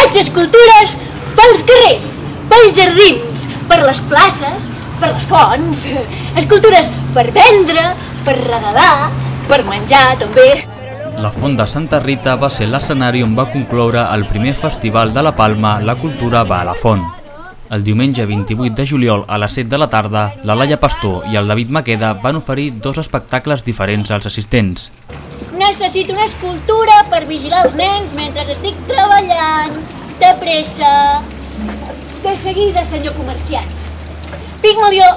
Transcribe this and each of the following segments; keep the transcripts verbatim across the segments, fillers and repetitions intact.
Faig escultures pels carrers, pels jardins, per les places, per les fonts. Escultures per vendre, per regalar, per menjar també. La Font de Santa Rita va ser l'escenari on va concloure el primer festival de la Palma, La Cultura va a la Font. El diumenge vint-i-vuit de juliol a les set de la tarda, la Laia Pastor i el David Maqueda van oferir dos espectacles diferents als assistents. Necessito una escultura per vigilar els nens mentre estic treballant. De pressa. De seguida, senyor comerciant. Pigmalió.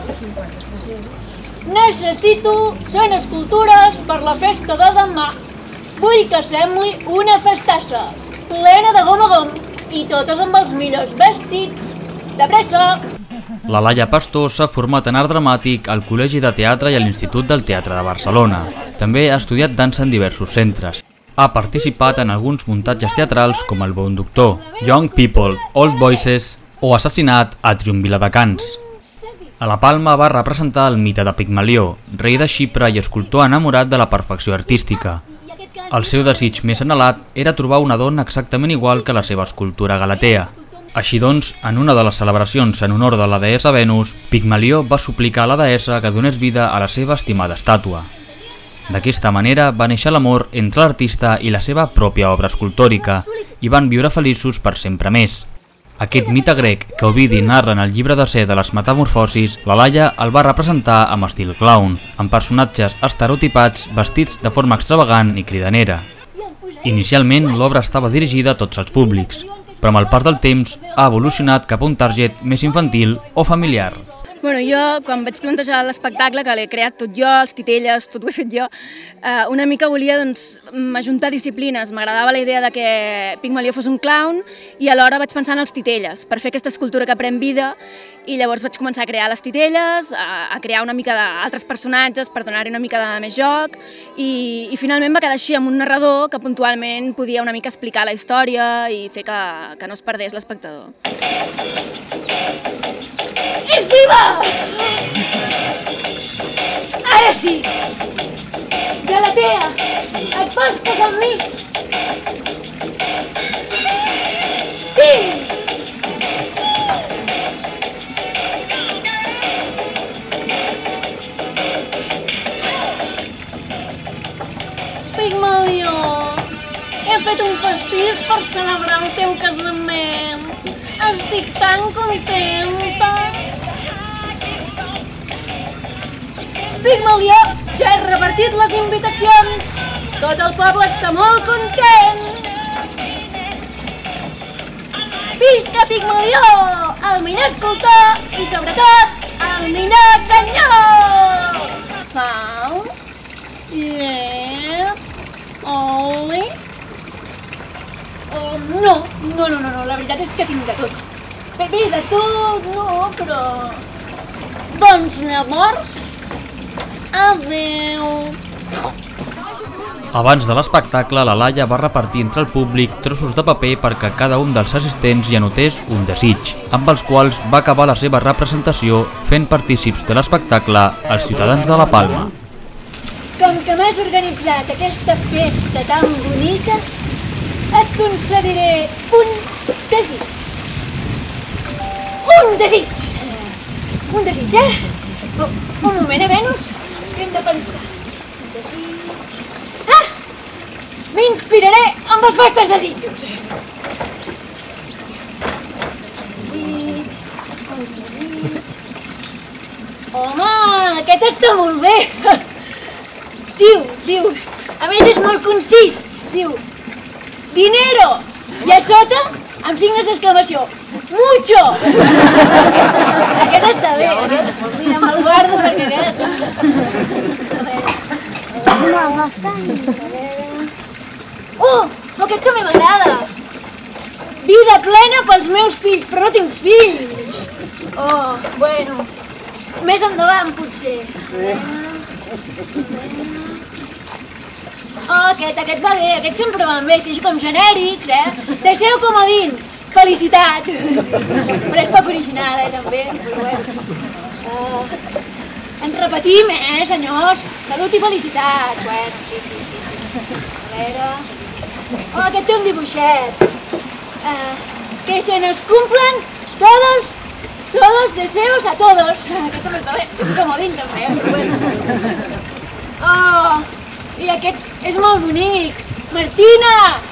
Necessito cent escultures per la festa de demà. Vull que sembli una festassa, plena de gom a gom, i totes amb els millors vestits. De pressa! La Laia Pastor s'ha format en art dramàtic al Col·legi de Teatre i a l'Institut del Teatre de Barcelona. També ha estudiat dansa en diversos centres. Ha participat en alguns muntatges teatrals com El Bon Doctor, Young People, Old Voices o Assassinat a Triomf Viladecans. A la Palma va representar el mite de Pigmalió, rei de Xipre i escultor enamorat de la perfecció artística. El seu desig més anhelat era trobar una dona exactament igual que la seva escultura Galatea. Així doncs, en una de les celebracions en honor de la deessa Venus, Pigmalió va suplicar a la deessa que donés vida a la seva estimada estàtua. D'aquesta manera va néixer l'amor entre l'artista i la seva pròpia obra escultòrica i van viure feliços per sempre més. Aquest mite grec que Ovidi narra en el llibre de ser de les Metamorfosis, la Laia el va representar amb estil clown, amb personatges estereotipats vestits de forma extravagant i cridanera. Inicialment l'obra estava dirigida a tots els públics, però amb el pas del temps ha evolucionat cap a un target més infantil o familiar. Bueno, jo, quan vaig plantejar l'espectacle, que l'he creat tot jo, els titelles, tot ho he fet jo, eh, una mica volia doncs, ajuntar disciplines. M'agradava la idea de que Pigmalió fos un clown i alhora vaig pensar en els titelles, per fer aquesta escultura que pren vida, i llavors vaig començar a crear les titelles, a, a crear una mica d'altres personatges per donar-hi una mica de més joc, i, i finalment va quedar així amb un narrador que puntualment podia una mica explicar la història i fer que, que no es perdés l'espectador. És viva! Ara sí! Galatea, et vols casar amb mi? Sí! Pigmalió, he fet un pastís per celebrar el teu casament. Estic tan contenta! Pigmalió, ja he repartit les invitacions! Tot el poble està molt content! Visca Pigmalió, el millor escultor i sobretot el millor senyor! Sal, llet, oli... Oh, no, no, no, no, la veritat és que tinc de tot. Bé, bé, de tot, no, però... Doncs llavors... Adéu! Abans de l'espectacle, la Laia va repartir entre el públic trossos de paper perquè cada un dels assistents hi anotés un desig, amb els quals va acabar la seva representació fent partícips de l'espectacle als ciutadans de la Palma. Com que m'has organitzat aquesta festa tan bonica, et concediré un desig. Un desig! Un desig, eh? Oh, un moment, eh, Venus? Que hem de pensar. Un desig... Ah! M'inspiraré amb els vostres desitjos. Desig... Un desig... Home, aquest està molt bé! Diu, diu... A més és molt concís. Diu... Dinero! I a sota, amb signes d'exclamació. Mucho! Aquest està bé. Mira, me'l guardo perquè aquest... Oh! Aquest també m'agrada! Vida plena pels meus fills, però no tinc fills! Oh, bueno... Més endavant, potser. Oh, aquest, aquest va bé, aquest sempre van bé, així com genèrics, eh? Deixeu comodín, felicitat! Però és poc original, eh, també. Uh, ens repetim, eh, senyors? Salut i felicitat. Bueno, sí, sí, sí. A veure... Oh, aquest té un dibuixet. Uh, que se nos cumplan todos, todos deseos a todos. Aquest també està bé, és comodín també, eh? Però bueno. Oh, i aquest és molt bonic. Martina!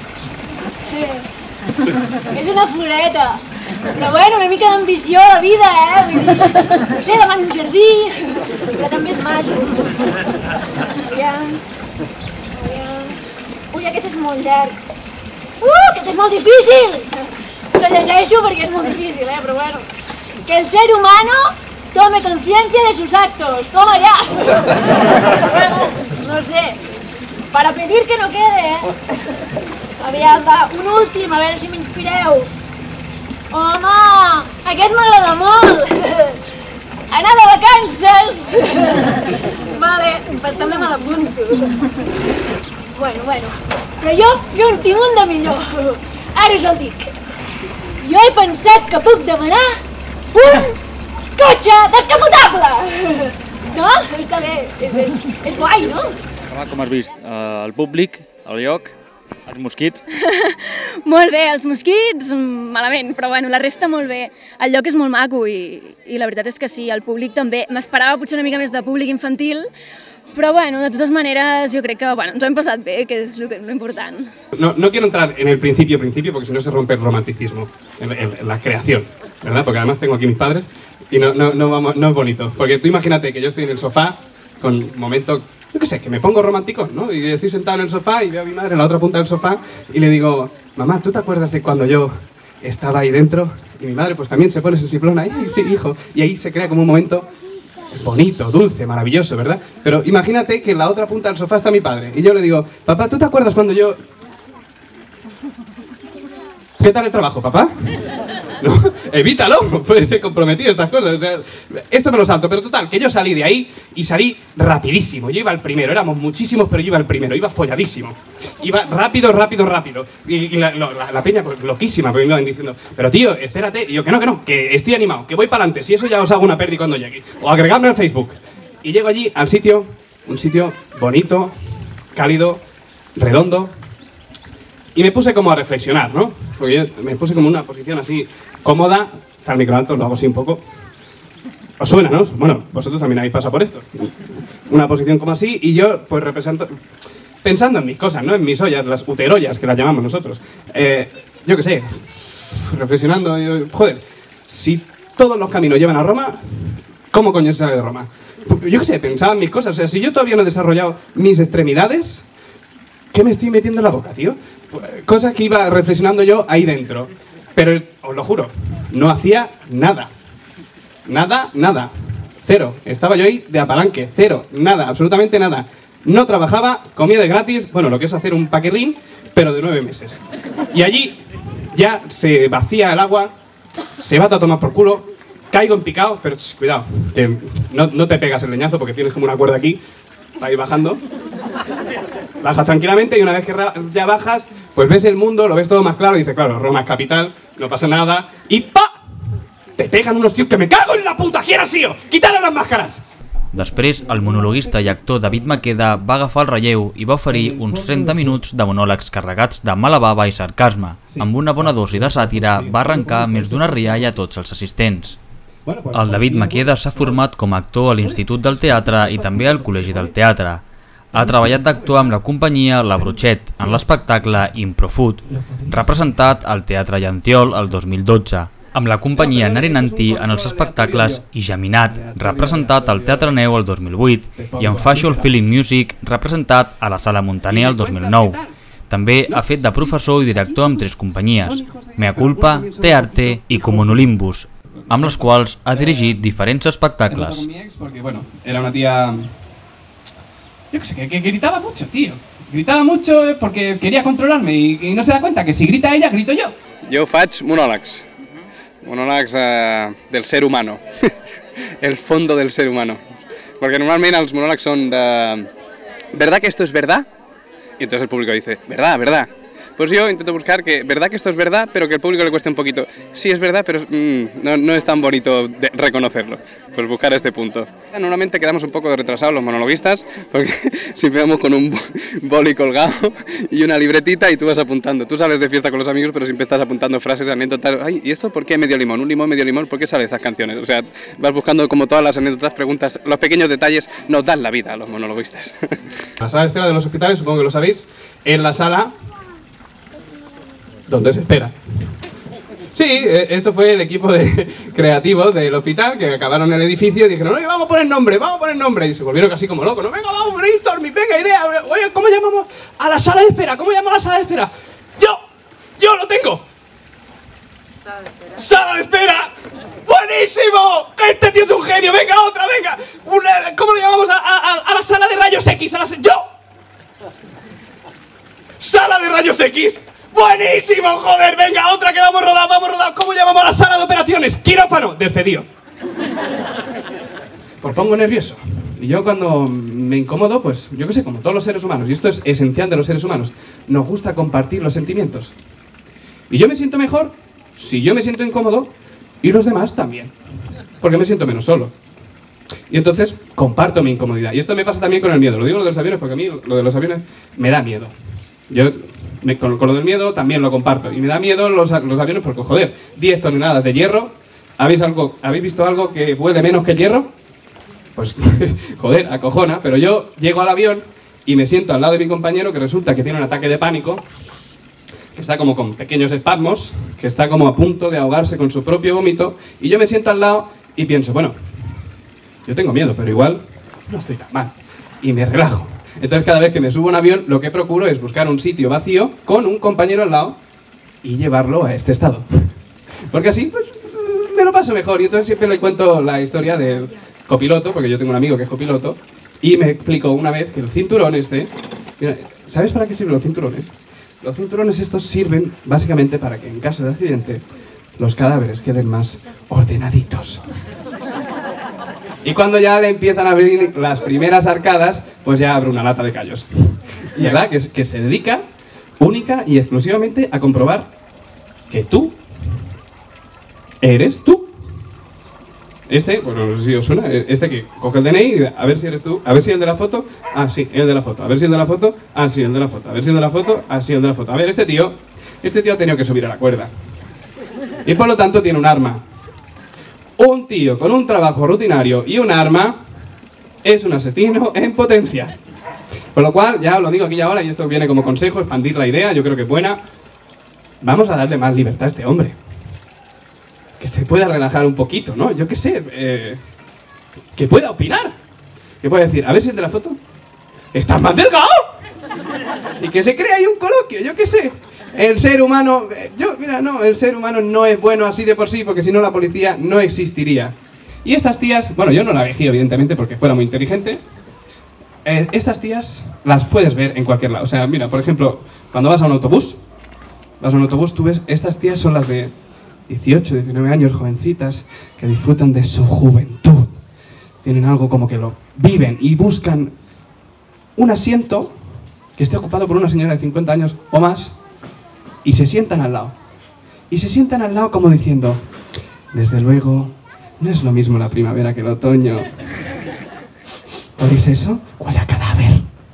És una floreta. Però bueno, una mica d'ambició a la vida, eh? Vull dir, no sé, davant un jardí, però també és maco. Aviam, aviam... Ui, aquest és molt llarg. Uh, aquest és molt difícil! Lo llegeixo perquè és molt difícil, eh? Però bueno. Que el ser humano tome conciencia de sus actos. Toma ya. Bueno, no sé. Para pedir que no quede, eh? Aviam, va, un últim, a veure si m'inspireu. Home, aquest m'agrada molt. Anar de vacances. Vale, però també me l'apunto. Bueno, bueno, però jo, jo en tinc un de millor. Ara us el dic. Jo he pensat que puc demanar un cotxe descapotable. No? Està bé, és, és, és guai, no? Com has vist? Uh, el públic, el lloc, els mosquits? Molt bé, els mosquits malament, però bueno, la resta molt bé. El lloc és molt maco i, i la veritat és que sí, el públic també. M'esperava potser una mica més de públic infantil, però bueno, de totes maneres jo crec que bueno, ens ho hem passat bé, que és lo, que, lo important. No, no quiero entrar en el principio, principio, porque si no se rompe el romanticismo, en, en, en la creación, ¿verdad? Porque además tengo aquí mis padres y no, no, no, vamos, no es bonito. Porque tú imagínate que yo estoy en el sofá con un momento, yo qué sé, que me pongo romántico, ¿no? Y estoy sentado en el sofá y veo a mi madre en la otra punta del sofá y le digo, mamá, ¿tú te acuerdas de cuando yo estaba ahí dentro? Y mi madre pues también se pone sensiblona, ahí, sí, hijo, y ahí se crea como un momento bonito, dulce, maravilloso, ¿verdad? Pero imagínate que en la otra punta del sofá está mi padre y yo le digo, papá, ¿tú te acuerdas cuando yo...? ¿Qué tal el trabajo, papá? No, evítalo, puede ser comprometido estas cosas, o sea, esto me lo salto, pero total, que yo salí de ahí y salí rapidísimo, yo iba al primero, éramos muchísimos, pero yo iba al primero, iba folladísimo, iba rápido, rápido, rápido, y, y la, la, la peña pues loquísima, porque me iban diciendo, pero tío, espérate, y yo que no, que no, que estoy animado, que voy para adelante, si eso ya os hago una perdi cuando llegue, o agregadme al Facebook, y llego allí al sitio, un sitio bonito, cálido, redondo, y me puse como a reflexionar, ¿no? Porque yo me puse como en una posición así cómoda, está el micro alto, lo hago así un poco. Os suena, ¿no? Bueno, vosotros también habéis pasado por esto. Una posición como así y yo pues represento, pensando en mis cosas, ¿no? En mis ollas, las uterollas que las llamamos nosotros. Eh, yo qué sé, reflexionando, yo, joder, si todos los caminos llevan a Roma, ¿cómo coño se sale de Roma? Yo qué sé, pensaba en mis cosas, o sea, si yo todavía no he desarrollado mis extremidades, ¿qué me estoy metiendo en la boca, tío? Cosas que iba reflexionando yo ahí dentro. Pero, os lo juro, no hacía nada. Nada, nada. Cero. Estaba yo ahí de apalanque. Cero. Nada, absolutamente nada. No trabajaba, comía de gratis, bueno, lo que es hacer un paquirrín, pero de nueve meses. Y allí ya se vacía el agua, se va a tomar por culo, caigo en picado, pero ch, cuidado, que no, no te pegas el leñazo porque tienes como una cuerda aquí para ir bajando. Bajas tranquilamente y una vez que ya bajas, pues ves el mundo, lo ves todo más claro y dices, claro, Roma es capital, no pasa nada, y ¡pa! Te pegan unos tíos que me cago en la puta, ¿quién ha sido? ¡Quitaron las máscaras! Després, el monologuista i actor David Maqueda va agafar el relleu i va oferir uns trenta minuts de monòlegs carregats de mala bava i sarcasme. Amb una bona dosi de sàtira va arrencar més d'una rialla a tots els assistents. El David Maqueda s'ha format com a actor a l'Institut del Teatre i també al Col·legi del Teatre. Ha treballat d'actor amb la companyia La Brutxet en l'espectacle Improfood, representat al Teatre Llanciol el dos mil dotze, amb la companyia Narinanti en els espectacles I Geminat, representat al Teatre Neu el dos mil vuit, i amb Facial Feeling Music, representat a la Sala Montaner el dos mil nou. També ha fet de professor i director amb tres companyies, Mea Culpa, Tearte i Comunolimbus, amb les quals ha dirigit diferents espectacles. Era una tía... Yo qué sé, que, que gritaba mucho, tío. Gritaba mucho porque quería controlarme y, y no se da cuenta que si grita ella, grito yo. Jo faig monòlegs, monòlegs eh, del ser humano, el fondo del ser humano. Porque normalment els monòlegs són de... ¿Verdad que esto es verdad? Y entonces el público dice, verdad, verdad. Pues yo intento buscar que, verdad que esto es verdad, pero que al público le cueste un poquito. Sí, es verdad, pero mmm, no, no es tan bonito de reconocerlo. Pues buscar este punto. Normalmente quedamos un poco retrasados los monologuistas, porque siempre vamos con un boli colgado y una libretita y tú vas apuntando. Tú sales de fiesta con los amigos, pero siempre estás apuntando frases, anécdotas. Ay, ¿y esto por qué medio limón? Un limón, medio limón, ¿por qué salen estas canciones? O sea, vas buscando como todas las anécdotas, preguntas, los pequeños detalles nos dan la vida a los monologuistas. La sala de espera de los hospitales, supongo que lo sabéis, es la sala donde se espera. Sí, esto fue el equipo de creativo del hospital que acabaron el edificio y dijeron, oye, vamos a poner nombre, vamos a poner nombre. Y se volvieron casi como locos, no, venga, vamos, brainstorming, venga, idea. Oye, ¿cómo llamamos a la sala de espera? ¿Cómo llamamos a la sala de espera? ¡Yo! ¡Yo lo tengo! Sala de espera. ¡Sala de espera! ¡Buenísimo! ¡Este tío es un genio! ¡Venga, otra, venga! Una, ¿cómo le llamamos a, a, a la sala de rayos X? A la, ¡yo! ¡Sala de rayos X! ¡Buenísimo, joder! Venga, otra que vamos rodando, vamos rodando. ¿Cómo llamamos a la sala de operaciones? ¡Quirófano! Despedido. Pues pongo nervioso. Y yo cuando me incomodo, pues yo qué sé, como todos los seres humanos, y esto es esencial de los seres humanos, nos gusta compartir los sentimientos. Y yo me siento mejor si yo me siento incómodo y los demás también. Porque me siento menos solo. Y entonces comparto mi incomodidad. Y esto me pasa también con el miedo. Lo digo lo de los aviones porque a mí lo de los aviones me da miedo. Yo me, con, con lo del miedo también lo comparto. Y me da miedo los, los aviones porque, joder, diez toneladas de hierro. ¿Habéis, algo, ¿Habéis visto algo que vuele menos que el hierro? Pues, joder, acojona. Pero yo llego al avión y me siento al lado de mi compañero que resulta que tiene un ataque de pánico, que está como con pequeños espasmos, que está como a punto de ahogarse con su propio vómito. Y yo me siento al lado y pienso, bueno, yo tengo miedo, pero igual no estoy tan mal. Y me relajo. Entonces cada vez que me subo a un avión, lo que procuro es buscar un sitio vacío con un compañero al lado y llevarlo a este estado. Porque así, pues, me lo paso mejor. Y entonces siempre le cuento la historia del copiloto, porque yo tengo un amigo que es copiloto, y me explicó una vez que el cinturón este... Mira, ¿sabes para qué sirven los cinturones? Los cinturones estos sirven básicamente para que en caso de accidente los cadáveres queden más ordenaditos. Y cuando ya le empiezan a abrir las primeras arcadas, pues ya abre una lata de callos. Y la verdad que, es, que se dedica única y exclusivamente a comprobar que tú eres tú. Este, bueno, no sé si os suena, este que coge el D N I y dice, a ver si eres tú, a ver si el de la foto, ah, sí, el de la foto, a ver si el de la foto, ah, sí, el de la foto, a ver si el de la foto, ah, sí, el de la foto. A ver, este tío, este tío ha tenido que subir a la cuerda. Y por lo tanto tiene un arma. Un tío con un trabajo rutinario y un arma es un asesino en potencia. Con lo cual, ya os lo digo aquí y ahora, y esto viene como consejo, expandir la idea, yo creo que es buena. Vamos a darle más libertad a este hombre. Que se pueda relajar un poquito, ¿no? Yo qué sé, eh, que pueda opinar. Que pueda decir, a ver si el de la foto, ¿estás más delgado? Y que se crea ahí un coloquio, yo qué sé. El ser humano, yo, mira, no, el ser humano no es bueno así de por sí, porque si no la policía no existiría. Y estas tías, bueno, yo no la elegí evidentemente porque fuera muy inteligente. Eh, estas tías las puedes ver en cualquier lado. O sea, mira, por ejemplo, cuando vas a un autobús, vas a un autobús, tú ves, estas tías son las de dieciocho, diecinueve años, jovencitas, que disfrutan de su juventud. Tienen algo como que lo viven y buscan un asiento que esté ocupado por una señora de cincuenta años o más. Y se sientan al lado. Y se sientan al lado como diciendo, desde luego, no es lo mismo la primavera que el otoño. ¿Oís eso? Huele a cadáver.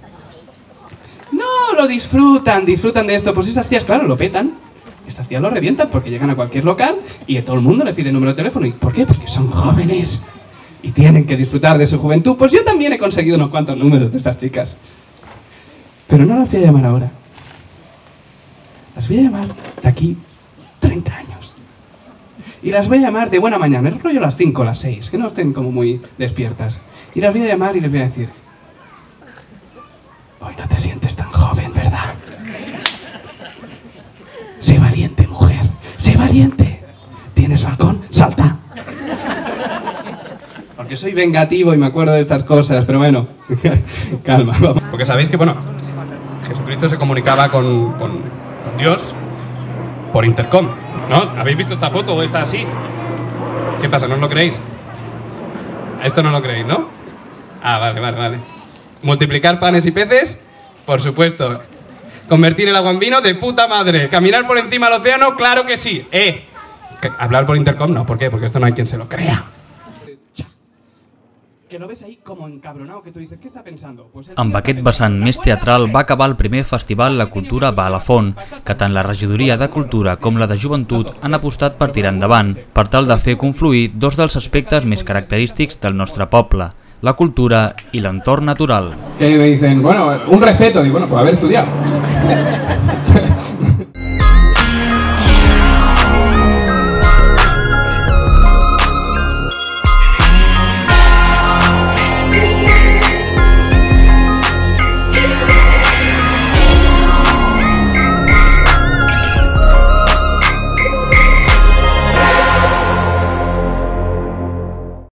No, lo disfrutan, disfrutan de esto. Pues esas tías, claro, lo petan. Estas tías lo revientan porque llegan a cualquier local y a todo el mundo le pide el número de teléfono. ¿Y por qué? Porque son jóvenes y tienen que disfrutar de su juventud. Pues yo también he conseguido unos cuantos números de estas chicas. Pero no las voy a llamar ahora. Las voy a llamar de aquí treinta años. Y las voy a llamar de buena mañana, el rollo las cinco, las seis, que no estén como muy despiertas. Y las voy a llamar y les voy a decir, hoy no te sientes tan joven, ¿verdad? Sé valiente, mujer, sé valiente. ¿Tienes balcón? ¡Salta! Porque soy vengativo y me acuerdo de estas cosas, pero bueno, calma. Vamos. Porque sabéis que, bueno, Jesucristo se comunicaba con... con con Dios por intercom, ¿no? ¿Habéis visto esta foto o está así? ¿Qué pasa? ¿No os lo creéis? Esto no lo creéis, ¿no? Ah, vale, vale, vale. Multiplicar panes y peces, por supuesto. Convertir el agua en vino, de puta madre. Caminar por encima del océano, claro que sí. Eh, que hablar por intercom no, ¿por qué? Porque esto no hay quien se lo crea. Que lo ves ahí como encabronado, que tú dices, ¿qué está pensando? Pues amb aquest vessant més teatral va acabar el primer festival La Cultura va a la Font, que tant la regidoria de Cultura com la de Joventut han apostat per tirar endavant, per tal de fer confluir dos dels aspectes més característics del nostre poble, la cultura i l'entorn natural. Que me dicen, bueno, un respeto, digo, bueno, pues haber estudiado.